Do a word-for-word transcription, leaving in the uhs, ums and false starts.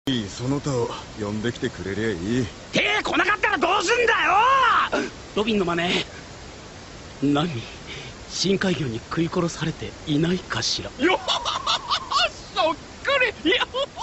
いい、その他を呼んできてくれりゃいい。 手来なかったらどうすんだよ。ロビンの真似。何、深海魚に食い殺されていないかしら。 よっそっくりよっ